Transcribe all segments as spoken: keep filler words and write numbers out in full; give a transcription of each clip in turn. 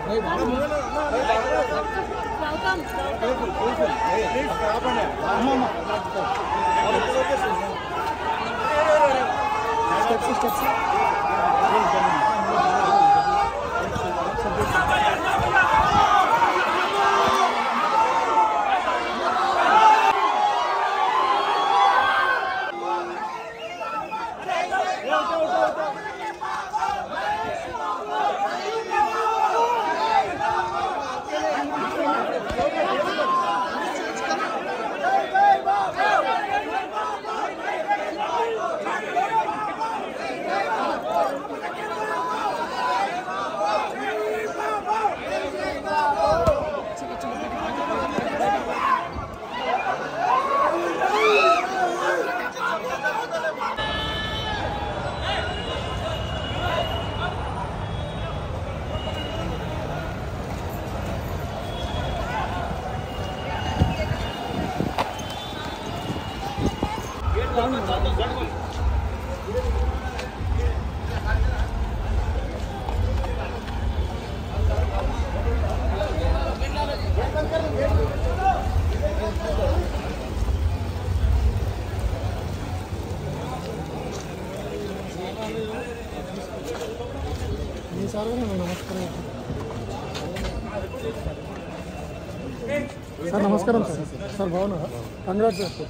Sir నమస్కారం sir. Sir బాగున్నారా? Congrats sir.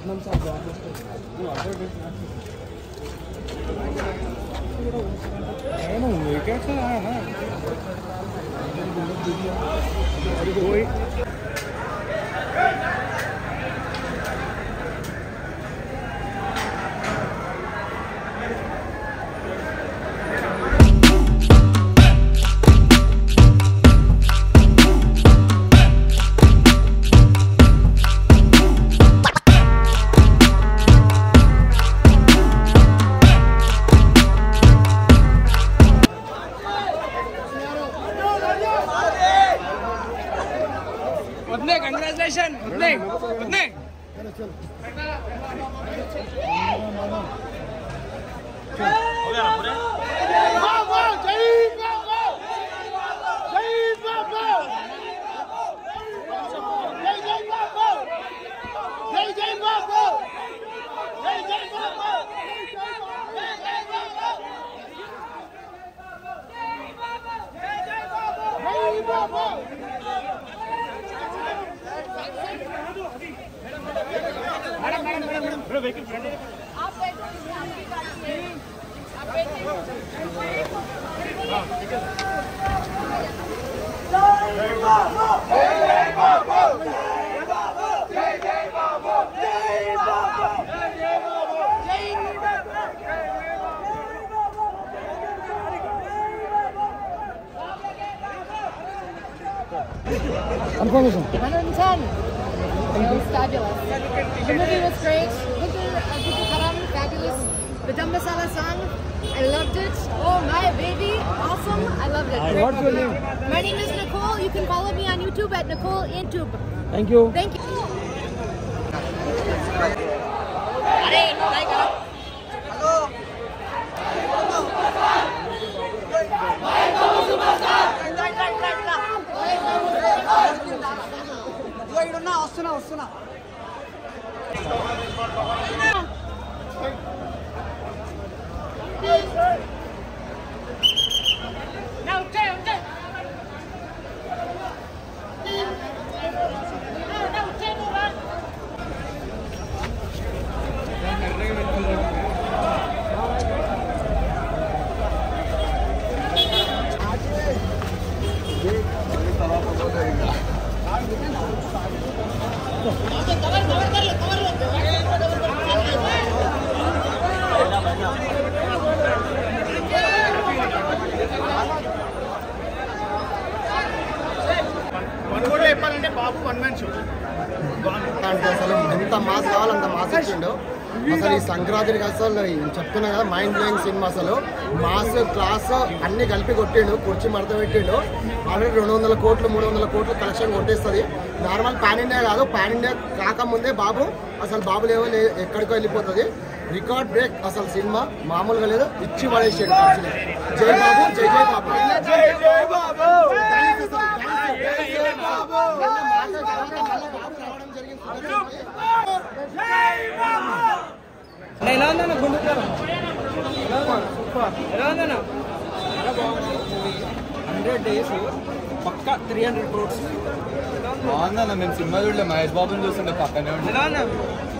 Congratulations! Udne! Udne! Madam madam madam madam आप बैठो आपकी गाड़ी है आप बैठो जय बाबू जय बाबू जय बाबू जय जय बाबू जय बाबू जय बाबू जय Confirmation. one hundred ten. It was fabulous. The movie was great. Gujju Karam, fabulous. The Dum Masala song, I loved it. Oh my baby, awesome. I loved it. Great What's your name? My name is Nicole. You can follow me on YouTube at Nicole Intube. Thank you. Thank you. వస్తున్నా వస్తున్నా చెప్పాలంటే బాబు one man show అంటే అసలు ఎంత mass కావాలి అంత mass ఇచ్చిండు. అసలు ఈ సంక్రాంతికి అసలు చెప్తున్నా కదా మైండ్ బ్లోయింగ్ సినిమా. అసలు మాస్ క్లాస్ అన్ని కలిపి కొట్టిండు, కుర్చీ మడత పెట్టిండు. ఆల్రెడీ రెండు వందల కోట్లు మూడు వందల కోట్లు కలెక్షన్ కొట్టేస్తుంది. నార్మల్ పాన్ ఇండియా కాదు, పాన్ ఇండియా కాకముందే బాబు అసలు బాబు లెవెల్ ఎక్కడికో వెళ్ళిపోతుంది. రికార్డ్ బ్రేక్ అసలు సినిమా మామూలుగా లేదు, ఇచ్చి పడేసాడు. జై బాబు, జై జై బాబు, జై జై బాబు. ఎలా ఉందన్న గుండుకారం? ఎలా ఉందన్న? హండ్రెడ్ డేస్ పక్కా త్రీ హండ్రెడ్ క్రోడ్స్ బాగుందన్న. మేము సినిమా చూడలే, మహేష్ బాబుని చూస్తుండే పక్కనే ఉండే. ఎలా ఉన్నా?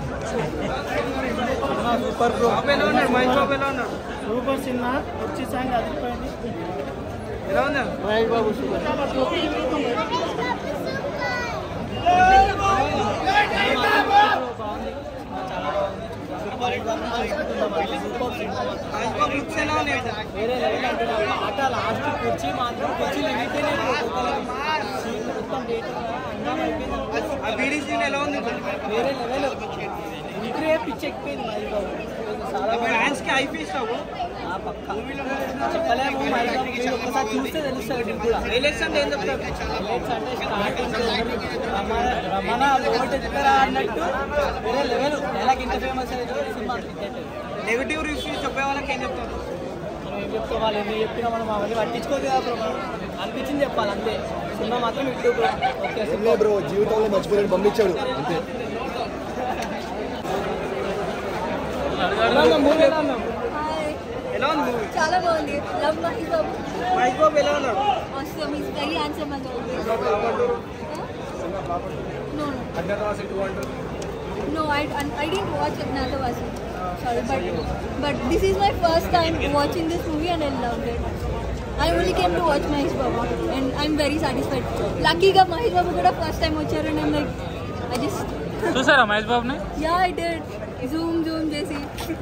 Super bro. ఎలా ఉన్నాడు మహేష్ బాబు? ఎలా ఉన్నాడు? సూపర్ సినిమా వచ్చి సాంగ్ అదిరిపోయింది. ఎలా ఉన్నా మహేష్ బాబు సూపర్. వేరే లెవెల్ అంటున్నారు. ఆట లాస్ట్ కుర్చీ మాత్రం కుర్చీ ఎలా ఉంది? వేరే లెవెల్ ఇంట్రే పిచ్చి ఎక్కిపోయింది మహేష్ బాబు. చాలా ఫ్యాన్స్ కి అయిపోయిస్తావు చెప్పలేము. ఒకసారి చూస్తే తెలుస్తుంది కూడా. హైలైట్స్ అంటే ఏం చెప్తారు? హైలైట్స్ అంటే స్టార్టింగ్ రమణ రమణ లోటు ఎత్తారా అన్నట్టు వేరే లెవెల్. ఎలాగ ఇంత ఫేమస్ అయ్యేది సినిమా. నెగిటివ్ రివ్యూస్ చెప్పే వాళ్ళకి ఏం చెప్తారు? మనం ఏం చెప్తాం? వాళ్ళు ఏమి చెప్పినా మనం అవన్నీ పట్టించుకోదు కదా బ్రో. మనం అనిపించింది చెప్పాలి అంతే. సినిమా మాత్రం ఇట్టు బ్రో. ఓకే సినిమా బ్రో జీవితంలో మర్చిపోయాడు, పంపించాడు అంతే. ఎలా ఉందా మూవీ? ఎలా ఉందా? ఎలా ఉంది మూవీ? చాలా బాగుంది. లవ్ మహేష్ బాబు. మహేష్ బాబు ఎలా ఉన్నాడు? Awesome. He's very handsome as always. No, no. No, I, I didn't watch Agnatavasi. Sorry, but but this is my first time watching this movie and I loved it. I only came to watch Mahesh Babu and I'm very satisfied. Lucky ga Mahesh Babu kuda first time vacharu and I'm like, I just. చూసారా మహేష్ బాబుని? Yeah, I did. Zoom, zoom, చేసి.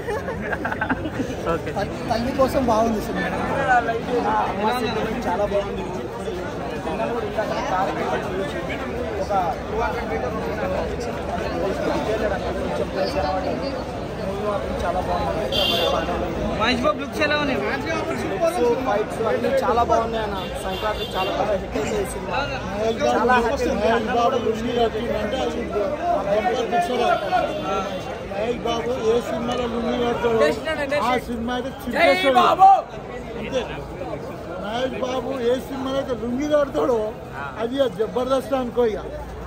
Okay. తల్లి కోసం బాగుంది cinema. చాలా బాగుంది. చాలా బాగుంది. మహేష్ బాబు లుక్స్ ఎలా ఉన్నాయి? ఫైట్స్ అన్ని చాలా బాగున్నాయి అన్న. సంక్రాంతి చాలా బాగా హిట్ అయింది సినిమా. చాలా హ్యాపీ. మహేష్ బాబు లుంగి కట్టిందంటే అది మహేష్ బాబు ఏ సినిమాలో లుంగి కడతాడు ఆ సినిమా అయితే చింపేస్తాడు అంతే. మహేష్ బాబు ఏ సినిమాలో అయితే లుంగి కడతాడో అది జబర్దస్త్ అనుకో. ఇక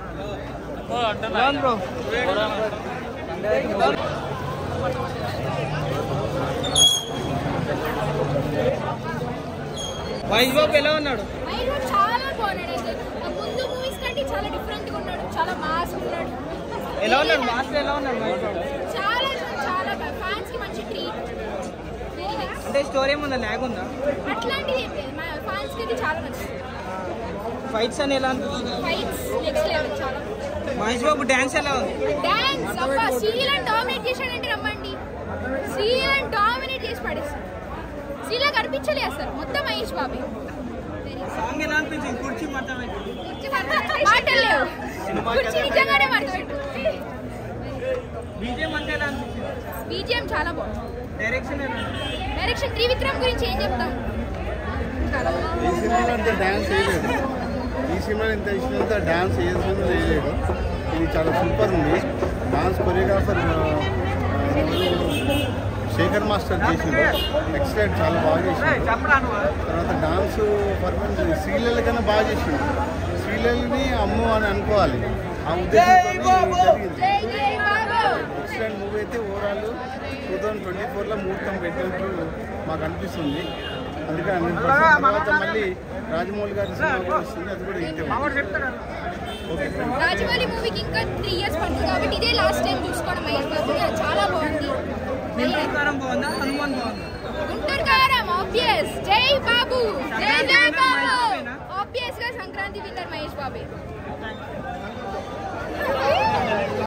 మహేష్ బాబు ఎలా ఉన్నాడు? చాలా బాగున్నాడు. ముందు మూవీస్ కంటే చాలా డిఫరెంట్ గా ఉన్నాడు. చాలా మాస్ ఉన్నాడు. ఎలా ఉన్నాడు? మాస్టర్ ఎలా ఉన్నాడు మహేష్ బాబు? చాలా చాలా ఫ్యాన్స్ కి మంచి ట్రీట్. అంటే స్టోరీ ఏముందా? ల్యాగ్ ఉందా? అట్లాంటిది ఏం లేదు. మా ఫ్యాన్స్ కి చాలా నచ్చింది. ఫైట్స్ అని ఎలా అనిపిస్తుంది? Fights next level. చాలా మహేష్ బాబు డాన్స్ ఎలా ఉంది? డాన్స్ అబ్బా శ్రీలను డామినేట్ చేశాడంటే రమ్మండి. శ్రీలను డామినేట్ చేసి పడేస్తాడు. శ్రీలా కనిపించలే అసలు. మొత్తం మహేష్ బాబే. సాంగ్ ఎలా అనిపించింది? కుర్చీ మాత్రం మాటలు లేవు. కుర్చీ నిజంగానే మాట్లాడు. బీజేఎం అంటే ఎలా అనిపించింది? బీజిఎం చాలా బాగుంది. డైరెక్షన్ ఎలా? డైరెక్షన్ త్రివిక్రమ్ గురించి ఏం చెప్తాం? ఈ సినిమాలో అంత డ్యాన్స్ వేయలేదు. ఈ సినిమాలో ఇంత ఇష్టంతో డ్యాన్స్ వేసుకుని వేయలేదు. ఇది చాలా సూపర్ ఉంది. డాన్స్ కొరియోగ్రాఫర్ శేఖర్ మాస్టర్ చేసిండు. ఎక్సలెంట్, చాలా బాగా చేసిండు. తర్వాత డాన్స్ పర్ఫార్మెన్స్ శ్రీలల కన్నా బాగా చేసిండు. శ్రీలల్ని అమ్ము అని అనుకోవాలి. ఆ ఉద్దేశంతో జరిగింది. ఎక్సలెంట్ మూవీ అయితే ఓవరాల్ టూ థౌజండ్ ట్వంటీ ఫోర్లో ముహూర్తం పెట్టినట్టు మాకు అనిపిస్తుంది. అందుకే హండ్రెడ్ పర్సెంట్ తర్వాత మళ్ళీ రాజమౌళి గారి సినిమా కూడా వస్తుంది. అది కూడా హిట్. రాజమౌళి మూవీకి ఇంకా త్రీ ఇయర్స్ పడుతుంది కాబట్టి ఇదే లాస్ట్ టైం చూసుకోవడం మహేష్ బాబు. చాలా బాగుంది. గుంటూరు కారం బాగుందా? హనుమాన్ బాగుందా? గుంటూరు కారం ఆబ్వియస్. జై బాబు, జై జై బాబు. ఆబ్వియస్ గా సంక్రాంతి విన్నర్ మహేష్ బాబే.